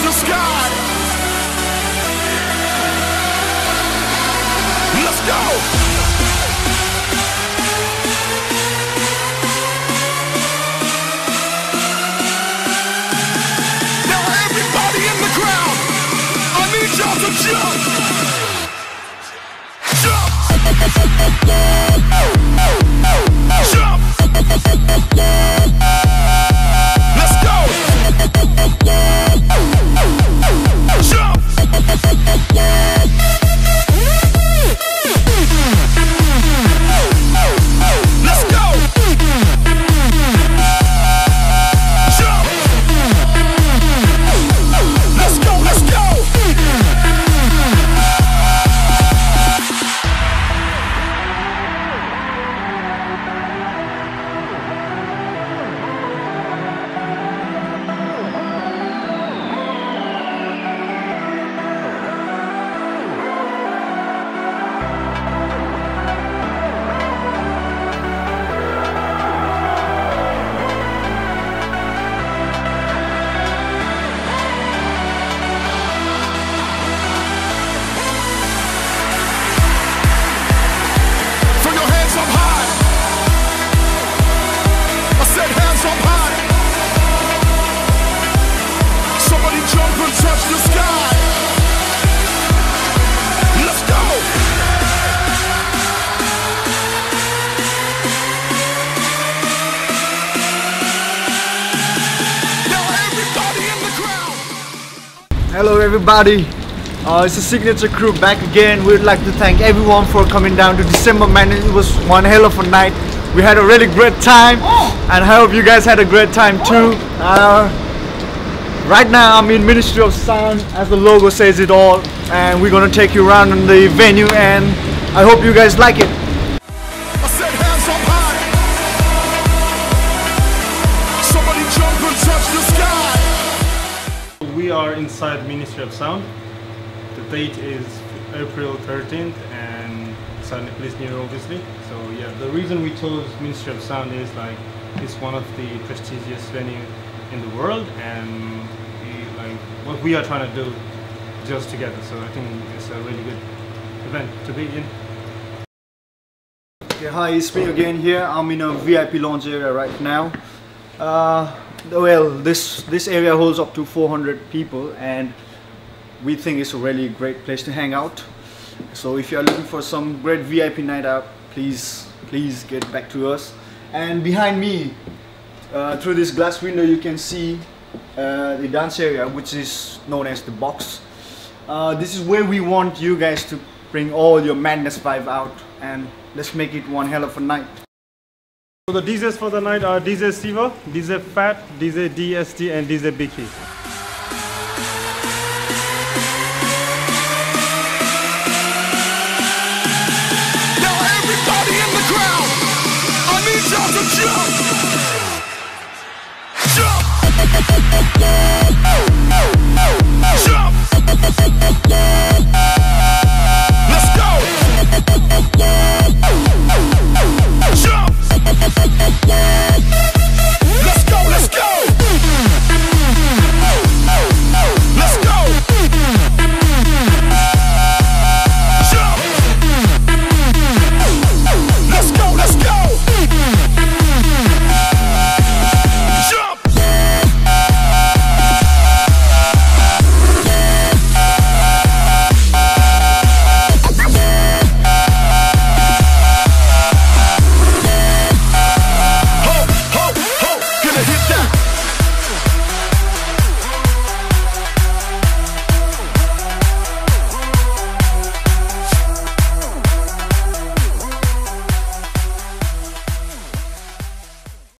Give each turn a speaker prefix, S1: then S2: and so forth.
S1: the sky. Let's go. Now everybody in the crowd, I need y'all to jump. Jump. Jump. Let's go. Jump. Let's go. Jump. Let's go, let's go. Touch the sky. Let's go. Now everybody in the crowd.
S2: Hello everybody, it's the Signature crew back again. We'd like to thank everyone for coming down to December, man. It was one hell of a night. We had a really great time, and I hope you guys had a great time too. Right now I'm in Ministry of Sound, as the logo says it all, and we're gonna take you around in the venue, and I hope you guys like it.
S1: I said hands up high. Somebody jump and touch the sky.
S3: We are inside Ministry of Sound. The date is April 13th and it's a Nepalese New Year obviously. So yeah, the reason we chose Ministry of Sound is like it's one of the prestigious venue in the world, and what we are trying to do just together, so I think it's a really good event to be in.
S2: Okay, hi, it's me again here. I'm in a VIP lounge area right now. Well, this area holds up to 400 people, and we think it's a really great place to hang out. So if you are looking for some great VIP night out, please get back to us. And behind me, through this glass window, you can see the dance area, which is known as the box. This is where we want you guys to bring all your madness vibe out, and let's make it one hell of a night.
S3: So the DJs for the night are DJ Siva, DJ Fat, DJ DST and DJ Biki.
S1: Now everybody in the crowd, I need y'all to jump.